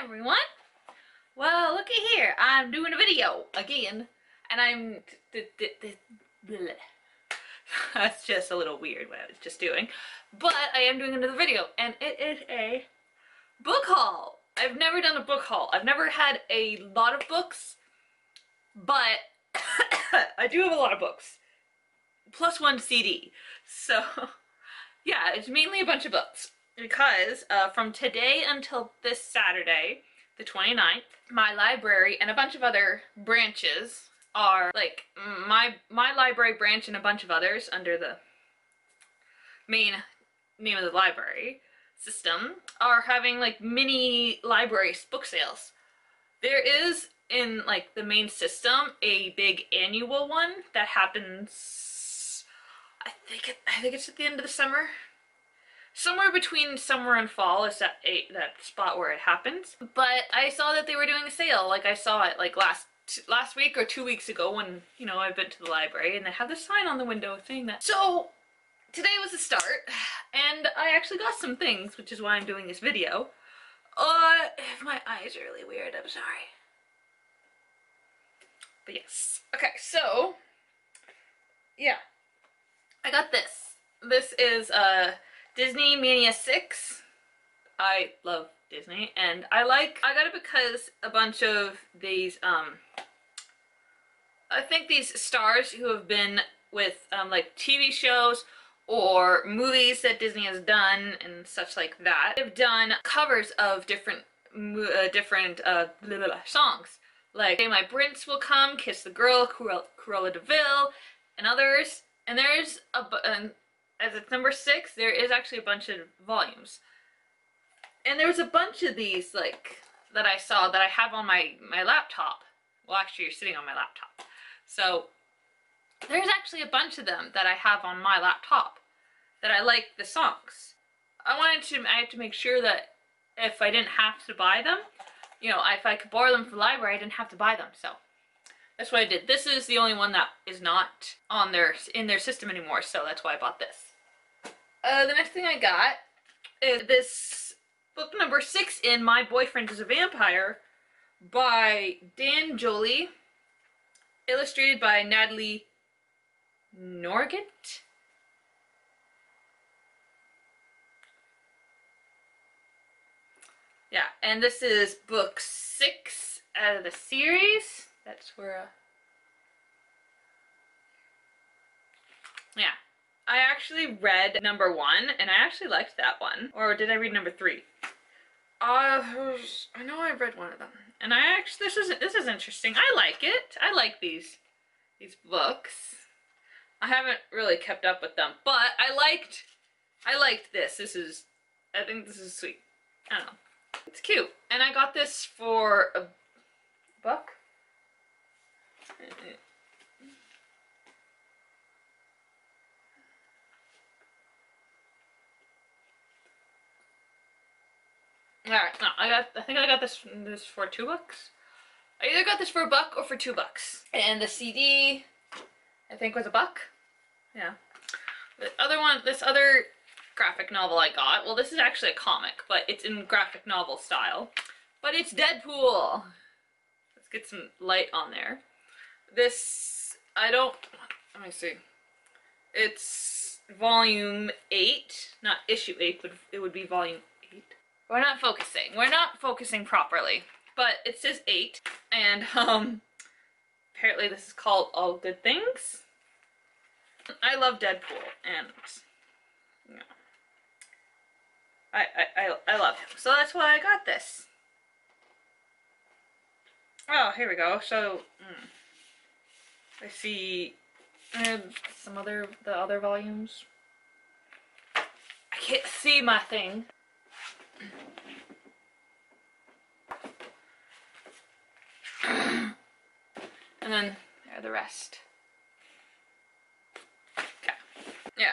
everyone. Well, looky here. I'm doing a video again, and I'm that's just a little weird what I was just doing, but I am doing another video, and it is a book haul. I've never done a book haul. I've never had a lot of books, but I do have a lot of books, plus one CD. So yeah, it's mainly a bunch of books because from today until this Saturday, the 29th, my library and a bunch of other branches are like my library branch and a bunch of others under the main name of the library system are having like mini library book sales. There is in like the main system a big annual one that happens, I think it's at the end of the summer. Somewhere between summer and fall is that spot where it happens. But I saw that they were doing a sale. Like I saw it like last week or 2 weeks ago when, you know, I've been to the library and they had this sign on the window saying that. So today was the start and I actually got some things, which is why I'm doing this video. If my eyes are really weird, I'm sorry. But yes. Okay, so yeah. I got this. This is Disney Mania 6. I love Disney, and I got it because a bunch of these, I think these stars who have been with, like TV shows or movies that Disney has done and such like that, have done covers of different songs. Like, Say My Prince Will Come, Kiss the Girl, Cruella de Vil, and others. And there's as it's number 6, there is actually a bunch of volumes. And there was a bunch of these, like, that I saw that I have on my laptop. Well, actually, you're sitting on my laptop. So, there's actually a bunch of them that I have on my laptop that I like the songs. I had to make sure that if I didn't have to buy them, you know, if I could borrow them from the library, I didn't have to buy them, so that's what I did. This is the only one that is not in their system anymore, so that's why I bought this. The next thing I got is this book number 6 in My Boyfriend is a Vampire by Dan Jolie, illustrated by Natalie Norgate. Yeah, and this is book 6 out of the series. That's where, yeah. I actually read number 1, and I actually liked that one. Or did I read number 3? I know I read one of them. And I actually, this is interesting. I like it. I like these books. I haven't really kept up with them, but I liked this. I think this is sweet. I don't know. It's cute. And I got this for a buck. Alright, no, I think I got this for $2. I either got this for $1 or for $2. And the CD, I think, was $1. Yeah. The other one, this other graphic novel I got, well, this is actually a comic, but it's in graphic novel style. But it's Deadpool. Let's get some light on there. This, let me see. It's volume 8, not issue 8, but it would be volume 8. We're not focusing properly, but it says 8, and apparently this is called All Good Things. I love Deadpool, and you know, I love him, so that's why I got this. Oh, here we go. So I see the other volumes. I can't see my thing. And then there are the rest. Okay. Yeah.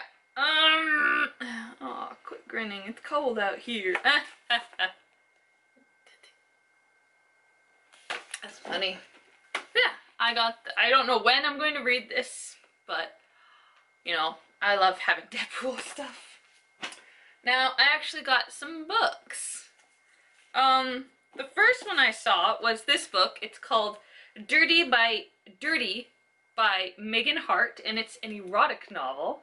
Oh, quit grinning. It's cold out here. That's funny. Yeah, I don't know when I'm going to read this, but, you know, I love having Deadpool stuff. Now, I actually got some books. The first one I saw was this book. It's called Dirty by Megan Hart, and it's an erotic novel.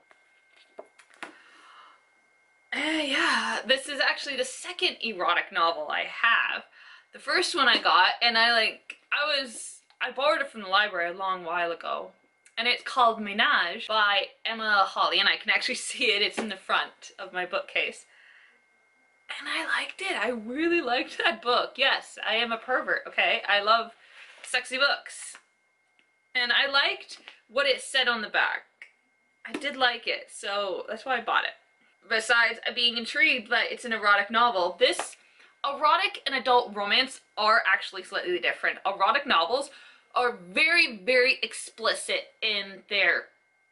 Yeah, this is actually the second erotic novel I have. The first one I got, and I borrowed it from the library a long while ago, and it's called Ménage by Emma Hawley, and I can actually see it. It's in the front of my bookcase. And I liked it. I really liked that book. Yes, I am a pervert, okay? I love sexy books. And I liked what it said on the back. I did like it, so that's why I bought it. Besides being intrigued that it's an erotic novel, this erotic and adult romance are actually slightly different. Erotic novels are very, very explicit in their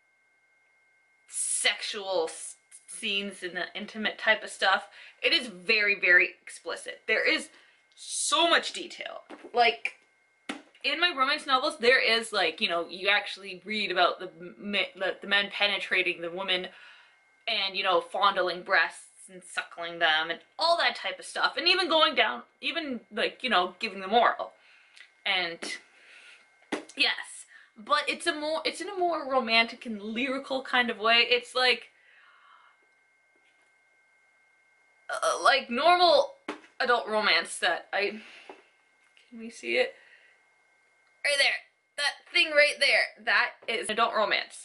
sexual scenes and the intimate type of stuff. It is very, very explicit. There is so much detail. Like, in my romance novels, there is, like, you know, you actually read about the men penetrating the woman and, you know, fondling breasts and suckling them and all that type of stuff. And even going down, even, like, you know, giving them oral. And, yes. But it's in a more romantic and lyrical kind of way. It's like normal adult romance that can we see it? Right there. That thing right there. That is adult romance.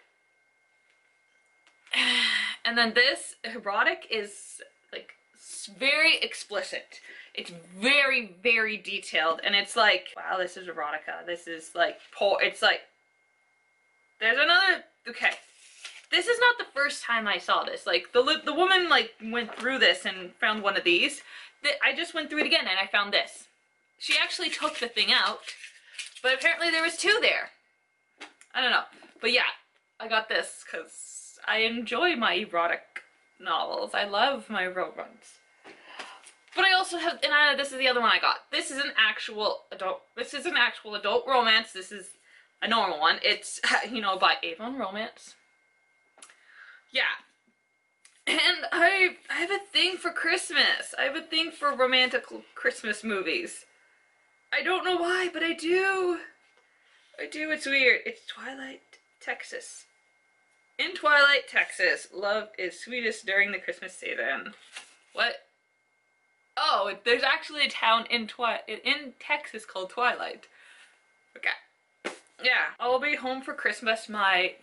And then this erotic is like very explicit. It's very, very detailed, and it's like, wow, this is erotica. This is like it's like, there's another, okay. This is not the first time I saw this. Like, the woman, like, went through this and found one of these. I just went through it again and I found this. She actually took the thing out, but apparently there was two there. I don't know. But yeah, I got this because I enjoy my erotic novels. I love my romance. But I also have, and this is the other one I got. This is an actual adult romance. This is a normal one. It's, you know, by Avon Romance. Yeah. And I have a thing for Christmas. I have a thing for romantic Christmas movies. I don't know why, but I do. I do, it's weird. It's Twilight, Texas. In Twilight, Texas, love is sweetest during the Christmas season. What? Oh, there's actually a town in Texas called Twilight. Okay. Yeah, I'll Be Home for Christmas by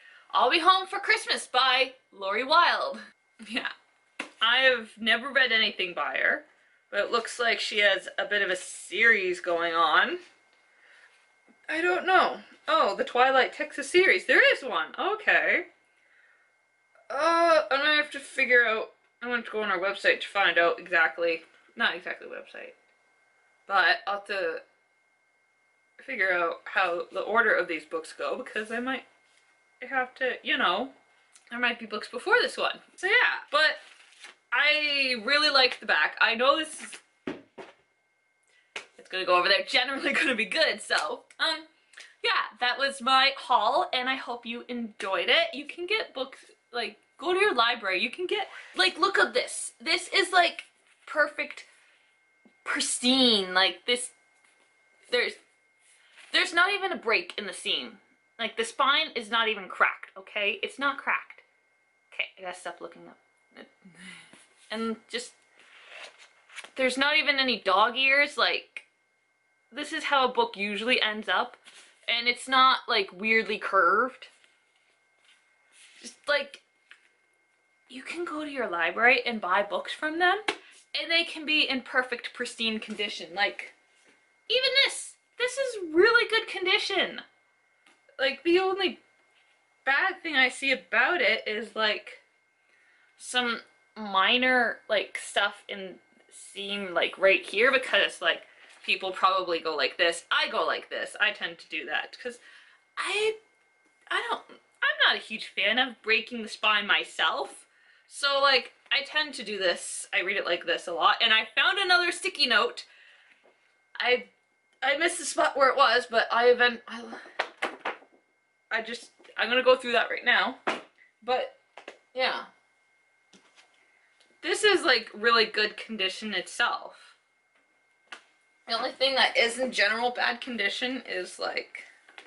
Lori Wilde. Yeah. I have never read anything by her, but it looks like she has a bit of a series going on. I don't know. Oh, the Twilight Texas series. There is one. Okay. I'm gonna have to figure out, I'm going to go on our website to find out exactly, not exactly website, but I'll have to figure out how the order of these books go, because I might have to, you know, there might be books before this one. So yeah, but I really liked the back. I know this is, it's gonna go over there, generally gonna be good, so, yeah, that was my haul, and I hope you enjoyed it. You can get books, like, go to your library, you can get, like, look at this. This is, like, perfect, pristine, like, this, there's not even a break in the seam. Like, the spine is not even cracked, okay? It's not cracked. Okay, I gotta stop looking up. And just, there's not even any dog ears, like, this is how a book usually ends up. And it's not, like, weirdly curved. Just, like, you can go to your library and buy books from them, and they can be in perfect, pristine condition. Like, even this is really good condition. Like, the only bad thing I see about it is, like, some minor, like, stuff in seam, like, right here, because, like, people probably go like this. I go like this. I tend to do that because I'm not a huge fan of breaking the spine myself. So, like, I tend to do this. I read it like this a lot. And I found another sticky note. I missed the spot where it was, but I'm gonna go through that right now. But yeah, this is, like, really good condition itself. The only thing that is in general bad condition is like,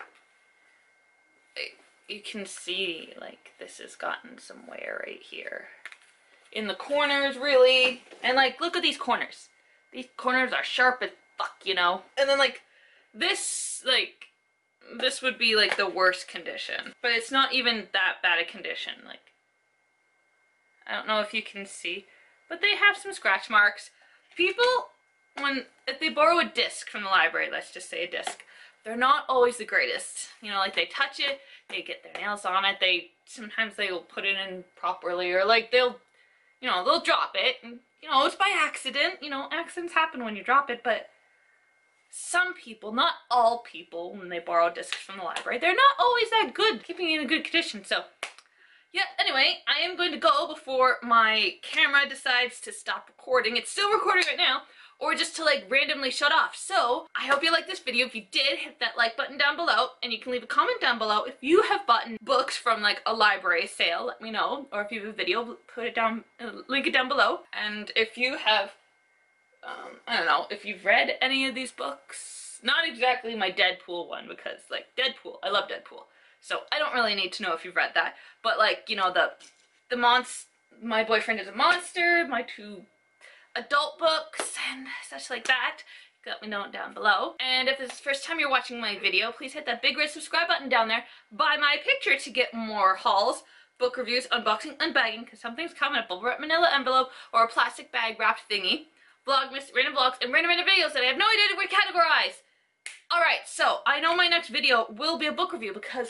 you can see like this has gotten some wear right here. In the corners, really. And like, look at these corners. These corners are sharp as fuck, you know? And then like, this, like, this would be like the worst condition. But it's not even that bad a condition. Like, I don't know if you can see, but they have some scratch marks. People, if they borrow a disc from the library, let's just say a disc, they're not always the greatest. You know, like they touch it, they get their nails on it, sometimes they'll put it in properly, or like they'll drop it, and, you know, it's by accident. You know, accidents happen when you drop it, but some people, not all people, when they borrow discs from the library, they're not always that good, keeping it in a good condition, so. Yeah, anyway, I am going to go before my camera decides to stop recording. It's still recording right now, or just to like randomly shut off. So, I hope you liked this video. If you did, hit that like button down below, and you can leave a comment down below. If you have bought books from like a library sale, let me know. Or if you have a video, put it down, link it down below. And if you have, I don't know, if you've read any of these books, not exactly my Deadpool one, because like Deadpool, I love Deadpool. So I don't really need to know if you've read that, but like, you know, My Boyfriend is a Monster, my 2 adult books, and such like that, let me know down below. And if this is the first time you're watching my video, please hit that big red subscribe button down there, buy my picture to get more hauls, book reviews, unboxing, unbagging, because something's coming, a bubble wrap manila envelope, or a plastic bag wrapped thingy, vlogmas, random vlogs, and random videos that I have no idea to categorize. Alright, so I know my next video will be a book review because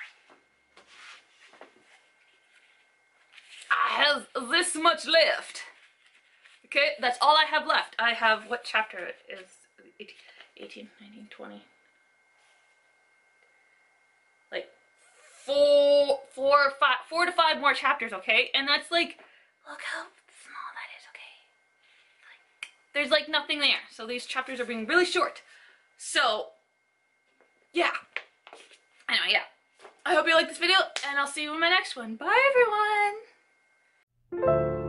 I have this much left. Okay, that's all I have left. I have, what chapter is 18, 19, 20? Like 4 to 5 more chapters, okay? And that's like, look how small that is, okay? Like, there's like nothing there. So these chapters are being really short. So, yeah. Anyway, yeah. I hope you liked this video, and I'll see you in my next one. Bye, everyone!